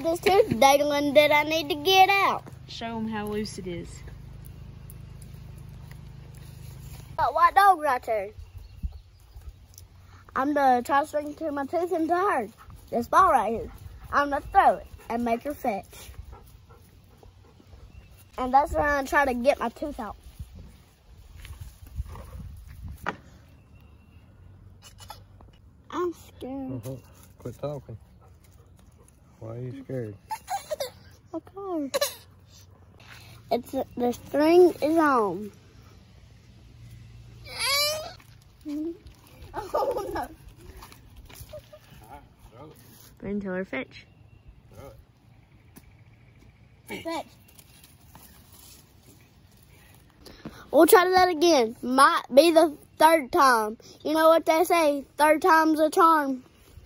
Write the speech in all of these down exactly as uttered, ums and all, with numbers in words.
got this tooth dangling that I need to get out. Show them how loose it is. Got white dog right there. I'm gonna try to string to my tooth into her. This ball right here. I'm gonna throw it and make her fetch. And that's where I'm gonna try to get my tooth out. I'm scared. Uh-huh. Quit talking. Why are you scared? Okay. It's the string is on. Oh no! Bring to her fetch. Fetch. We'll try that again. Might be the third time. You know what they say? Third time's a charm.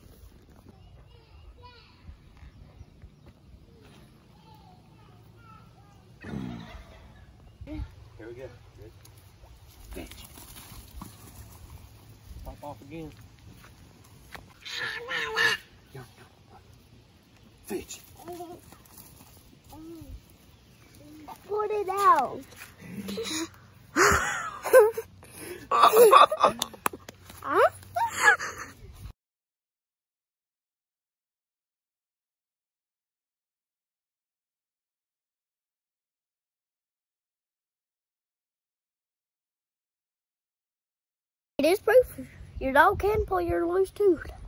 Here we go. Good. Fetch. Pop off again. Fetch. Put it out. Huh? It is proof. Your dog can pull your loose tooth.